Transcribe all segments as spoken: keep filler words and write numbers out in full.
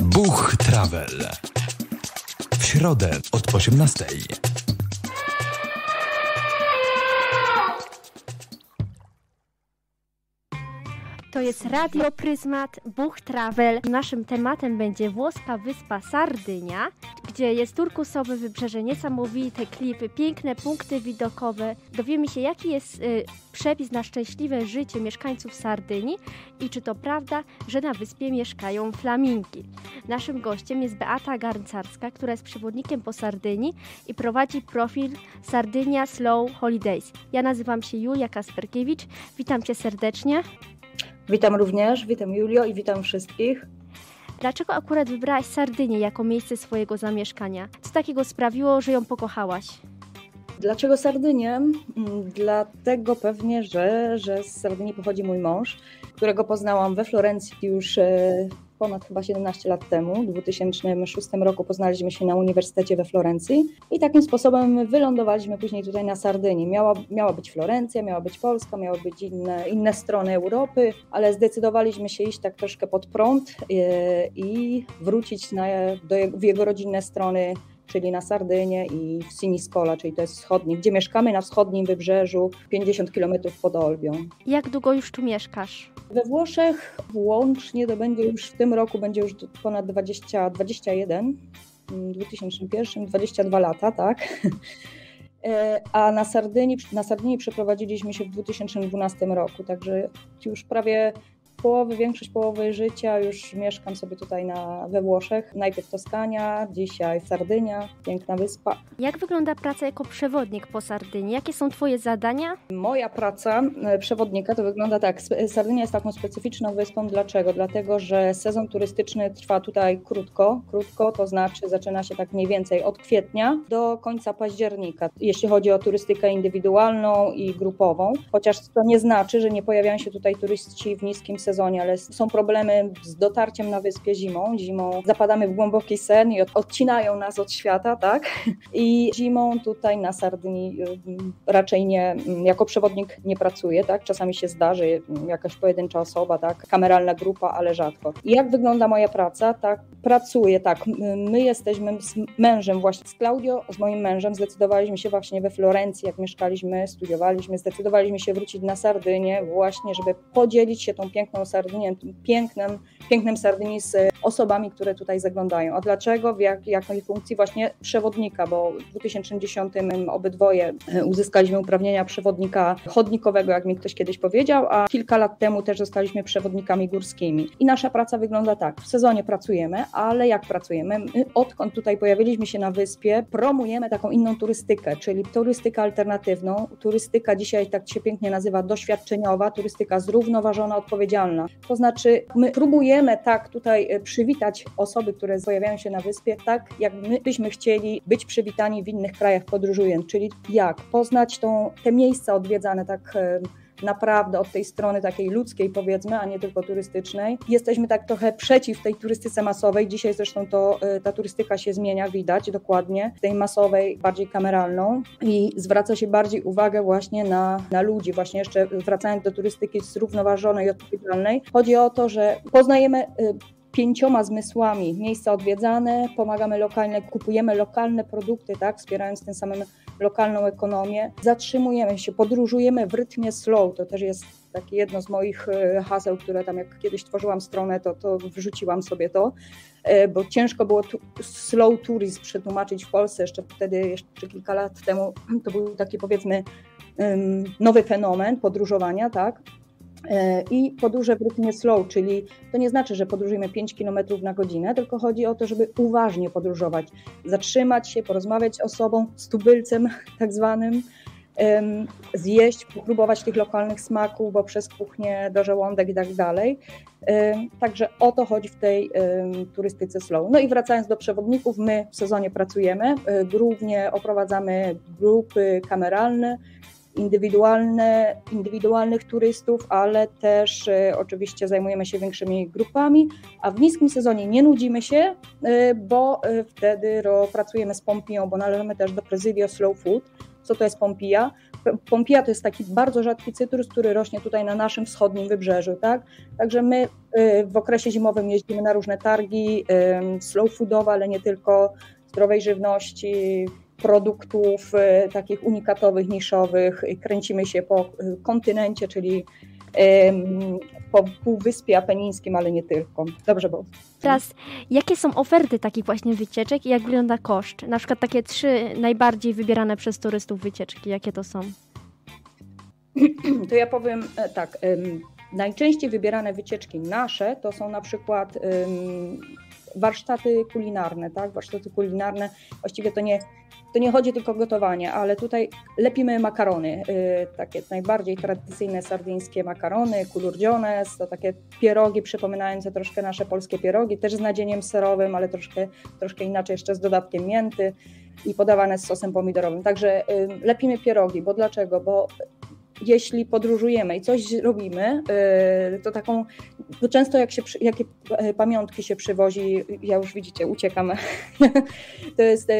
Buch Travel. W środę od osiemnastej. To jest Radio Pryzmat, Buch Travel. Naszym tematem będzie włoska wyspa Sardynia, gdzie jest turkusowe wybrzeże, niesamowite klify, piękne punkty widokowe. Dowiemy się, jaki jest y, przepis na szczęśliwe życie mieszkańców Sardynii i czy to prawda, że na wyspie mieszkają flamingi. Naszym gościem jest Beata Garncarska, która jest przewodnikiem po Sardynii i prowadzi profil Sardynia Slow Holidays. Ja nazywam się Julia Kasperkiewicz. Witam Cię serdecznie. Witam również, witam Julio i witam wszystkich. Dlaczego akurat wybrałaś Sardynię jako miejsce swojego zamieszkania? Co takiego sprawiło, że ją pokochałaś? Dlaczego Sardynię? Dlatego pewnie, że, że z Sardynii pochodzi mój mąż, którego poznałam we Florencji już ponad chyba siedemnaście lat temu. W dwa tysiące szóstym roku poznaliśmy się na Uniwersytecie we Florencji i takim sposobem wylądowaliśmy później tutaj na Sardynii. Miała, miała być Florencja, miała być Polska, miały być inne, inne strony Europy, ale zdecydowaliśmy się iść tak troszkę pod prąd i, i wrócić na, do, w jego rodzinne strony, czyli na Sardynię i w Siniscola, czyli to jest wschodni, gdzie mieszkamy na wschodnim wybrzeżu, pięćdziesiąt kilometrów pod Olbią. Jak długo już tu mieszkasz? We Włoszech łącznie to będzie już w tym roku, będzie już ponad dwadzieścia, dwadzieścia jeden, w dwa tysiące pierwszym, dwadzieścia dwa lata, tak? A na Sardynii, na Sardynii przeprowadziliśmy się w dwa tysiące dwunastym roku, także już prawie połowy, większość połowy życia już mieszkam sobie tutaj na, we Włoszech. Najpierw Toskania, dzisiaj Sardynia, piękna wyspa. Jak wygląda praca jako przewodnik po Sardynii? Jakie są Twoje zadania? Moja praca przewodnika to wygląda tak. Sardynia jest taką specyficzną wyspą. Dlaczego? Dlatego, że sezon turystyczny trwa tutaj krótko. Krótko to znaczy zaczyna się tak mniej więcej od kwietnia do końca października, jeśli chodzi o turystykę indywidualną i grupową. Chociaż to nie znaczy, że nie pojawiają się tutaj turyści w niskim sezonie, ale są problemy z dotarciem na wyspie zimą. Zimą zapadamy w głęboki sen i odcinają nas od świata, tak? I zimą tutaj na Sardynii raczej nie, jako przewodnik nie pracuję, tak? Czasami się zdarzy jakaś pojedyncza osoba, tak? Kameralna grupa, ale rzadko. I jak wygląda moja praca? Tak, pracuję, tak. My jesteśmy z mężem właśnie, z Claudio, z moim mężem zdecydowaliśmy się właśnie we Florencji, jak mieszkaliśmy, studiowaliśmy, zdecydowaliśmy się wrócić na Sardynię właśnie, żeby podzielić się tą piękną Sardynię, pięknym, pięknym Sardynii z osobami, które tutaj zaglądają. A dlaczego? W jak, jakiej funkcji? Właśnie przewodnika, bo w dwa tysiące dziesiątym obydwoje uzyskaliśmy uprawnienia przewodnika chodnikowego, jak mi ktoś kiedyś powiedział, a kilka lat temu też zostaliśmy przewodnikami górskimi. I nasza praca wygląda tak. W sezonie pracujemy, ale jak pracujemy? My, odkąd tutaj pojawiliśmy się na wyspie, promujemy taką inną turystykę, czyli turystykę alternatywną. Turystyka dzisiaj tak się pięknie nazywa doświadczeniowa, turystyka zrównoważona, odpowiedzialna. To znaczy my próbujemy tak tutaj przywitać osoby, które pojawiają się na wyspie, tak jak my byśmy chcieli być przywitani w innych krajach podróżując, czyli jak poznać tą, te miejsca odwiedzane tak naprawdę od tej strony takiej ludzkiej powiedzmy, a nie tylko turystycznej. Jesteśmy tak trochę przeciw tej turystyce masowej. Dzisiaj zresztą to ta turystyka się zmienia, widać dokładnie, tej masowej, bardziej kameralną i zwraca się bardziej uwagę właśnie na, na ludzi. Właśnie jeszcze wracając do turystyki zrównoważonej i odpowiedzialnej, chodzi o to, że poznajemy pięcioma zmysłami miejsca odwiedzane, pomagamy lokalne, kupujemy lokalne produkty, tak, wspierając tym samym lokalną ekonomię, zatrzymujemy się, podróżujemy w rytmie slow, to też jest takie jedno z moich haseł, które tam jak kiedyś tworzyłam stronę, to, to wrzuciłam sobie to, bo ciężko było tu, slow tourism przetłumaczyć w Polsce, jeszcze wtedy, jeszcze kilka lat temu, to był taki powiedzmy nowy fenomen podróżowania, tak. I podróże w rytmie slow, czyli to nie znaczy, że podróżujemy pięć kilometrów na godzinę, tylko chodzi o to, żeby uważnie podróżować, zatrzymać się, porozmawiać z osobą, z tubylcem tak zwanym, zjeść, popróbować tych lokalnych smaków, bo przez kuchnię do żołądek i tak dalej. Także o to chodzi w tej turystyce slow. No i wracając do przewodników, my w sezonie pracujemy, głównie oprowadzamy grupy kameralne, indywidualne, indywidualnych turystów, ale też e, oczywiście zajmujemy się większymi grupami, a w niskim sezonie nie nudzimy się, e, bo e, wtedy ro, pracujemy z Pompiją, bo należymy też do Presidio Slow Food. Co to jest pompija? Pompija to jest taki bardzo rzadki cytrus, który rośnie tutaj na naszym wschodnim wybrzeżu, tak? Także my w okresie zimowym jeździmy na różne targi slow foodowe, ale nie tylko, zdrowej żywności, produktów takich unikatowych, niszowych. Kręcimy się po kontynencie, czyli po Półwyspie Apenińskim, ale nie tylko. Dobrze było. Teraz, jakie są oferty takich właśnie wycieczek i jak wygląda koszt? Na przykład takie trzy najbardziej wybierane przez turystów wycieczki, jakie to są? To ja powiem tak, najczęściej wybierane wycieczki nasze to są na przykład warsztaty kulinarne, tak? Warsztaty kulinarne, właściwie to nie, to nie chodzi tylko o gotowanie, ale tutaj lepimy makarony, takie najbardziej tradycyjne sardyńskie makarony, culurgiones, to takie pierogi przypominające troszkę nasze polskie pierogi, też z nadzieniem serowym, ale troszkę, troszkę inaczej, jeszcze z dodatkiem mięty i podawane z sosem pomidorowym. Także lepimy pierogi, bo dlaczego? Bo jeśli podróżujemy i coś robimy, to taką, bo często jak się, jakie pamiątki się przywozi, ja już widzicie, uciekam, to jest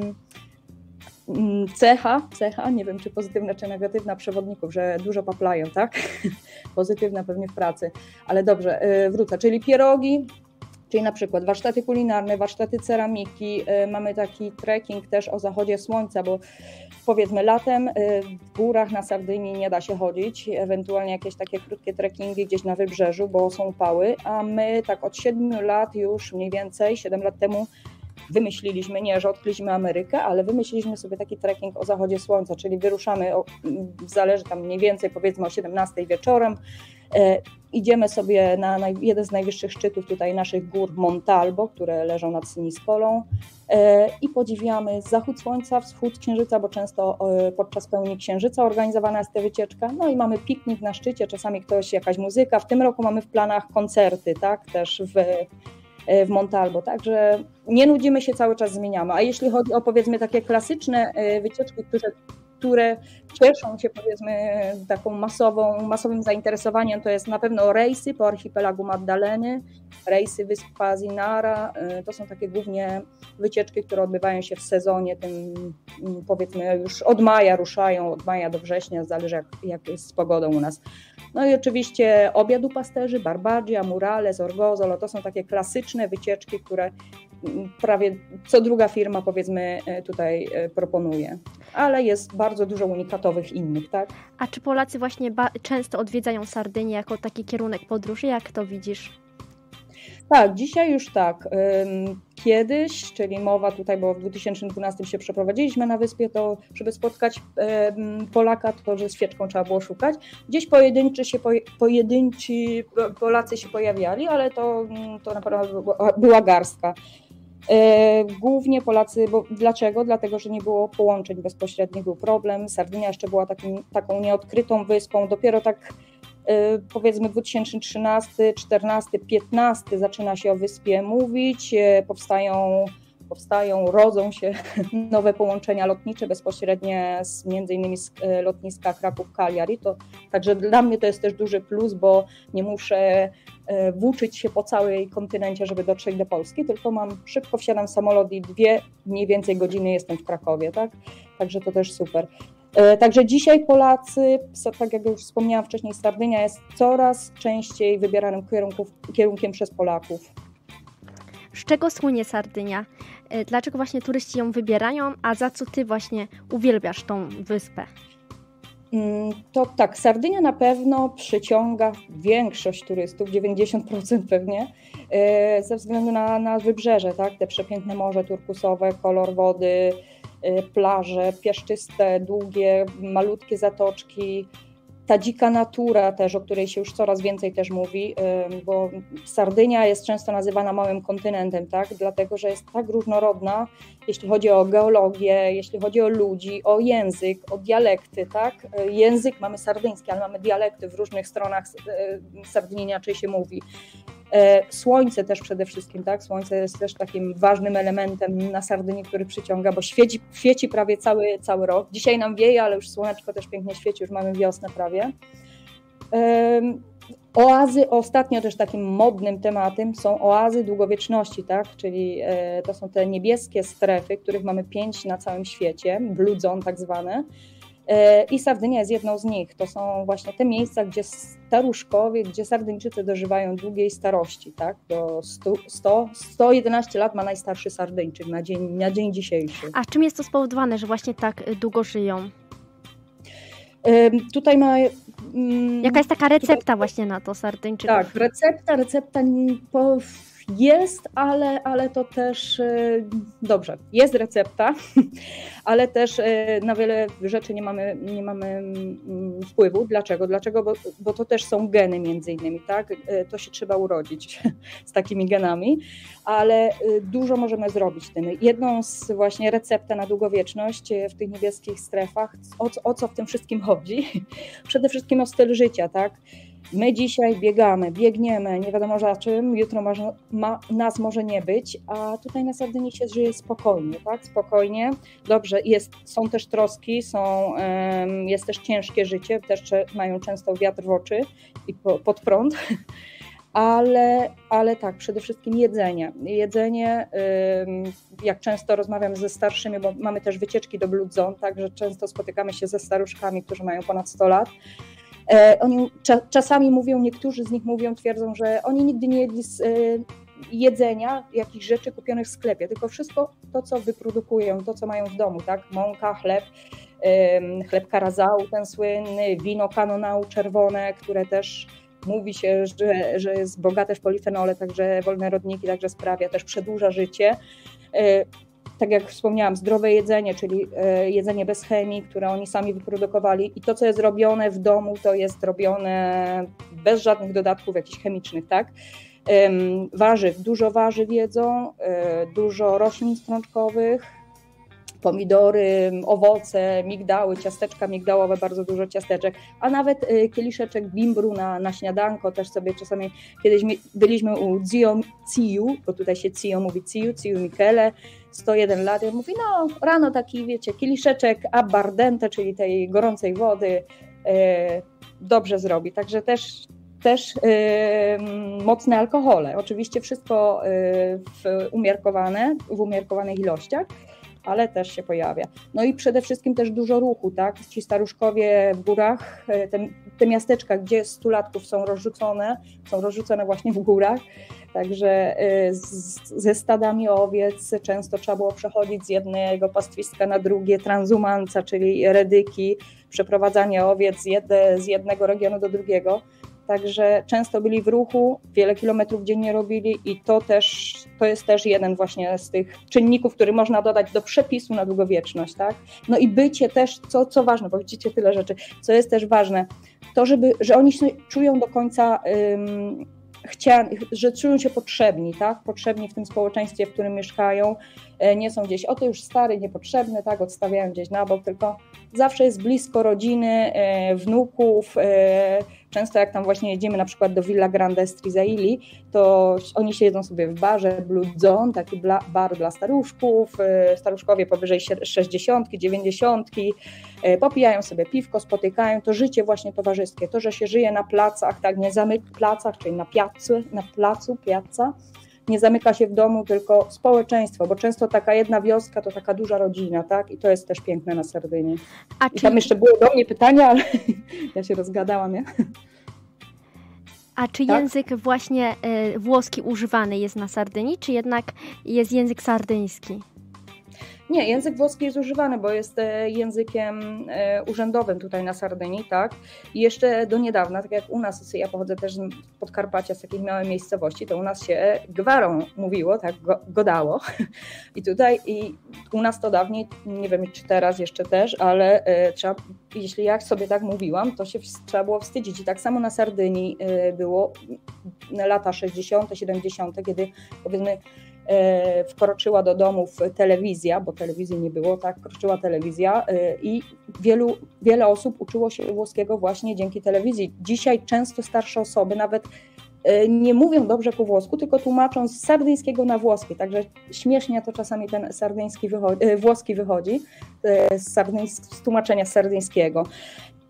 cecha, cecha, nie wiem czy pozytywna czy negatywna przewodników, że dużo paplają, tak? Pozytywna pewnie w pracy, ale dobrze, wrócę, czyli pierogi, czyli na przykład warsztaty kulinarne, warsztaty ceramiki, mamy taki trekking też o zachodzie słońca, bo powiedzmy latem w górach na Sardynii nie da się chodzić, ewentualnie jakieś takie krótkie trekkingi gdzieś na wybrzeżu, bo są upały, a my tak od siedmiu lat już mniej więcej, siedem lat temu wymyśliliśmy, nie, że odkryliśmy Amerykę, ale wymyśliliśmy sobie taki trekking o zachodzie słońca, czyli wyruszamy, o, zależy tam mniej więcej powiedzmy o siedemnastej wieczorem, e, idziemy sobie na naj, jeden z najwyższych szczytów tutaj naszych gór Montalbo, które leżą nad Sinispolą e, i podziwiamy zachód słońca, wschód księżyca, bo często e, podczas pełni księżyca organizowana jest ta wycieczka, no i mamy piknik na szczycie, czasami ktoś, jakaś muzyka, w tym roku mamy w planach koncerty, tak, też w w Montalbo, także nie nudzimy się, cały czas zmieniamy. A jeśli chodzi o powiedzmy takie klasyczne wycieczki, które, które cieszą się powiedzmy taką masową, masowym zainteresowaniem, to jest na pewno rejsy po archipelagu Maddaleny, rejsy Wyspa Zinara, to są takie głównie wycieczki, które odbywają się w sezonie, tym powiedzmy już od maja ruszają, od maja do września, zależy jak, jak jest z pogodą u nas. No i oczywiście obiad u pasterzy, Barbagia, Murales, Orgozolo, to są takie klasyczne wycieczki, które prawie co druga firma powiedzmy tutaj proponuje, ale jest bardzo dużo unikatowych innych, tak? A czy Polacy właśnie ba- często odwiedzają Sardynię jako taki kierunek podróży? Jak to widzisz? Tak, dzisiaj już tak. Kiedyś, czyli mowa tutaj, bo w dwa tysiące dwunastym się przeprowadziliśmy na wyspie, to żeby spotkać Polaka, to że świeczką trzeba było szukać. Gdzieś pojedynczy się, pojedynczy Polacy się pojawiali, ale to, to naprawdę była garstka. Głównie Polacy, bo dlaczego? Dlatego, że nie było połączeń bezpośrednich, był problem. Sardynia jeszcze była takim, taką nieodkrytą wyspą, dopiero tak powiedzmy dwa tysiące trzynasty, czternasty, piętnasty zaczyna się o wyspie mówić, powstają, powstają, rodzą się nowe połączenia lotnicze bezpośrednie z, między innymi z lotniska Kraków-Cagliari. To, także dla mnie to jest też duży plus, bo nie muszę włóczyć się po całej kontynencie, żeby dotrzeć do Polski, tylko mam szybko wsiadam w samolot i dwie mniej więcej godziny jestem w Krakowie, tak? Także to też super. Także dzisiaj Polacy, tak jak już wspomniałam wcześniej, Sardynia jest coraz częściej wybieranym kierunków, kierunkiem przez Polaków. Z czego słynie Sardynia? Dlaczego właśnie turyści ją wybierają, a za co ty właśnie uwielbiasz tą wyspę? To tak, Sardynia na pewno przyciąga większość turystów, dziewięćdziesiąt procent pewnie, ze względu na, na wybrzeże, tak? Te przepiękne morze turkusowe, kolor wody, plaże piaszczyste, długie, malutkie zatoczki, ta dzika natura też, o której się już coraz więcej też mówi, bo Sardynia jest często nazywana małym kontynentem, tak? Dlatego, że jest tak różnorodna, jeśli chodzi o geologię, jeśli chodzi o ludzi, o język, o dialekty, tak? Język mamy sardyński, ale mamy dialekty w różnych stronach Sardynii inaczej się mówi. Słońce też przede wszystkim, tak? Słońce jest też takim ważnym elementem na Sardynii, który przyciąga, bo świeci, świeci prawie cały, cały rok. Dzisiaj nam wieje, ale już słoneczko też pięknie świeci, już mamy wiosnę prawie. Oazy, ostatnio też takim modnym tematem są oazy długowieczności, tak? Czyli e, to są te niebieskie strefy, których mamy pięć na całym świecie, blue zone tak zwane. E, I Sardynia jest jedną z nich. To są właśnie te miejsca, gdzie staruszkowie, gdzie Sardyńczycy dożywają długiej starości, tak? Do stu, sto, sto jedenaście lat ma najstarszy Sardyńczyk na dzień, na dzień dzisiejszy. A czym jest to spowodowane, że właśnie tak długo żyją? E, tutaj ma... Mm, Jaka jest taka recepta tutaj, właśnie na to Sardyńczyków? Tak, recepta, recepta po, jest, ale, ale to też e, dobrze, jest recepta, ale też e, na wiele rzeczy nie mamy, nie mamy mm, wpływu. Dlaczego? Dlaczego? Bo, bo to też są geny między innymi, tak? E, to się trzeba urodzić z takimi genami, ale e, dużo możemy zrobić tym. Jedną z właśnie recepta na długowieczność w tych niebieskich strefach, o, o co w tym wszystkim chodzi? Przede wszystkim o styl życia, tak? My dzisiaj biegamy, biegniemy, nie wiadomo za czym, jutro ma, ma, nas może nie być, a tutaj na Sardynii się żyje spokojnie, tak? Spokojnie, dobrze, jest, są też troski, są, um, jest też ciężkie życie, też mają często wiatr w oczy i po, pod prąd, ale, ale tak, przede wszystkim jedzenie. Jedzenie, um, jak często rozmawiam ze starszymi, bo mamy też wycieczki do Blue Zone, także często spotykamy się ze staruszkami, którzy mają ponad sto lat. Oni czasami mówią, niektórzy z nich mówią, twierdzą, że oni nigdy nie jedli z jedzenia, jakichś rzeczy kupionych w sklepie, tylko wszystko to, co wyprodukują, to, co mają w domu, tak? Mąka, chleb, chleb karazału, ten słynny, wino kanonału czerwone, które też mówi się, że, że jest bogate w polifenole, także wolne rodniki, także sprawia, też przedłuża życie. Tak jak wspomniałam, zdrowe jedzenie, czyli jedzenie bez chemii, które oni sami wyprodukowali i to, co jest robione w domu, to jest robione bez żadnych dodatków jakichś chemicznych, tak? Warzyw, dużo warzyw jedzą, dużo roślin strączkowych, pomidory, owoce, migdały, ciasteczka migdałowe, bardzo dużo ciasteczek, a nawet kieliszeczek bimbru na, na śniadanko, też sobie czasami, kiedyś byliśmy u Zio Ciu, bo tutaj się Cio mówi Ciu, Ciu Michele, sto jeden lat, i mówi, no rano taki, wiecie, kieliszeczek abbardente, czyli tej gorącej wody, e, dobrze zrobi, także też też e, mocne alkohole, oczywiście wszystko e, w umiarkowane, w umiarkowanych ilościach, ale też się pojawia. No i przede wszystkim też dużo ruchu, tak? Ci staruszkowie w górach, te, te miasteczka, gdzie stulatków są rozrzucone, są rozrzucone właśnie w górach, także z, ze stadami owiec często trzeba było przechodzić z jednego pastwiska na drugie, transhumanca, czyli redyki, przeprowadzanie owiec z, jedne, z jednego regionu do drugiego. Także często byli w ruchu, wiele kilometrów dziennie robili i to też, to jest też jeden właśnie z tych czynników, który można dodać do przepisu na długowieczność, tak? No i bycie też, co, co ważne, bo widzicie tyle rzeczy, co jest też ważne, to, żeby, że oni się czują do końca um, chciani, że czują się potrzebni, tak? Potrzebni w tym społeczeństwie, w którym mieszkają, nie są gdzieś, oto już stary, niepotrzebny, tak? Odstawiają gdzieś na bok, tylko zawsze jest blisko rodziny, wnuków. Często jak tam właśnie jedziemy na przykład do Villa Grande Strizaili, to oni siedzą sobie w barze Blue Zone, taki bar dla staruszków, staruszkowie powyżej sześćdziesiątki, dziewięćdziesiątki, popijają sobie piwko, spotykają, to życie właśnie towarzyskie, to, że się żyje na placach, tak, nie zamyk placach, czyli na piazzu, na placu, piazza, nie zamyka się w domu, tylko społeczeństwo, bo często taka jedna wioska to taka duża rodzina, tak? I to jest też piękne na Sardynii. A I czy... tam jeszcze było do mnie pytania, ale ja się rozgadałam, nie? A czy tak? Język właśnie y, włoski używany jest na Sardynii, czy jednak jest język sardyński? Nie, język włoski jest używany, bo jest językiem urzędowym tutaj na Sardynii, tak? I jeszcze do niedawna, tak jak u nas, ja pochodzę też z Podkarpacia, z takiej małej miejscowości, to u nas się gwarą mówiło, tak, godało. I tutaj, i u nas to dawniej, nie wiem czy teraz jeszcze też, ale trzeba, jeśli ja sobie tak mówiłam, to się trzeba było wstydzić. I tak samo na Sardynii było lata sześćdziesiąte, siedemdziesiąte, kiedy powiedzmy wkroczyła do domów telewizja, bo telewizji nie było, tak, wkroczyła telewizja i wielu, wiele osób uczyło się włoskiego właśnie dzięki telewizji. Dzisiaj często starsze osoby nawet nie mówią dobrze po włosku, tylko tłumaczą z sardyńskiego na włoski, także śmiesznie to czasami ten sardyński wychodzi, włoski wychodzi z, sardyńs- z tłumaczenia z sardyńskiego.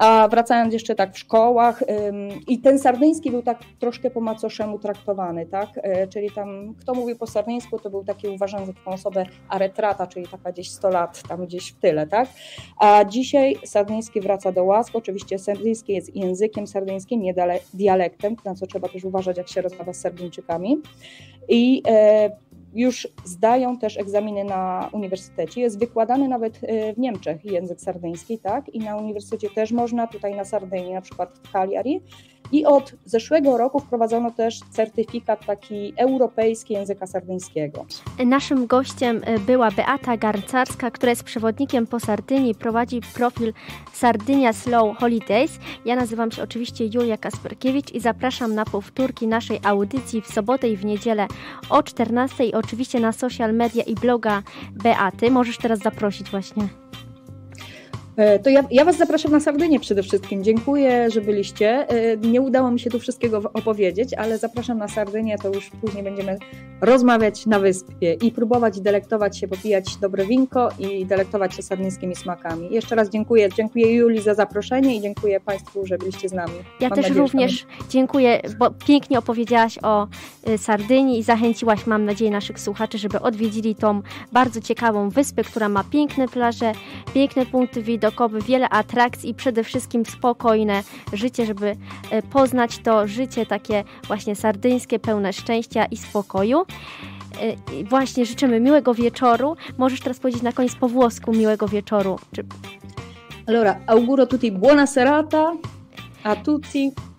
A wracając jeszcze tak w szkołach ym, i ten sardyński był tak troszkę po macoszemu traktowany, tak? Y, czyli tam kto mówił po sardyńsku, to był taki uważany za taką osobę aretrata, czyli taka gdzieś sto lat tam gdzieś w tyle, tak? A dzisiaj sardyński wraca do łask. Oczywiście sardyński jest językiem sardyńskim, nie dialektem, na co trzeba też uważać, jak się rozmawia z Sardyńczykami. I e, już zdają też egzaminy na uniwersytecie. Jest wykładany nawet w Niemczech język sardyński, tak? I na uniwersytecie też można, tutaj na Sardynii, na przykład w Cagliari. I od zeszłego roku wprowadzono też certyfikat taki europejski języka sardyńskiego. Naszym gościem była Beata Garncarska, która jest przewodnikiem po Sardynii, prowadzi profil Sardynia Slow Holidays. Ja nazywam się oczywiście Julia Kasperkiewicz i zapraszam na powtórki naszej audycji w sobotę i w niedzielę o czternastej i oczywiście na social media i bloga Beaty. Możesz teraz zaprosić właśnie. To ja, ja Was zapraszam na Sardynię przede wszystkim. Dziękuję, że byliście. Nie udało mi się tu wszystkiego opowiedzieć, ale zapraszam na Sardynię, to już później będziemy rozmawiać na wyspie i próbować delektować się, popijać dobre winko i delektować się sardyńskimi smakami. Jeszcze raz dziękuję. Dziękuję Julii za zaproszenie i dziękuję Państwu, że byliście z nami. Ja mam też nadzieję, również tam... dziękuję, bo pięknie opowiedziałaś o Sardynii i zachęciłaś, mam nadzieję, naszych słuchaczy, żeby odwiedzili tą bardzo ciekawą wyspę, która ma piękne plaże, piękne punkty widokowe, wiele atrakcji i przede wszystkim spokojne życie, żeby poznać to życie takie właśnie sardyńskie, pełne szczęścia i spokoju. I właśnie życzymy miłego wieczoru. Możesz teraz powiedzieć na koniec po włosku miłego wieczoru. Czy... Allora, auguro tutti buona serata a tutti.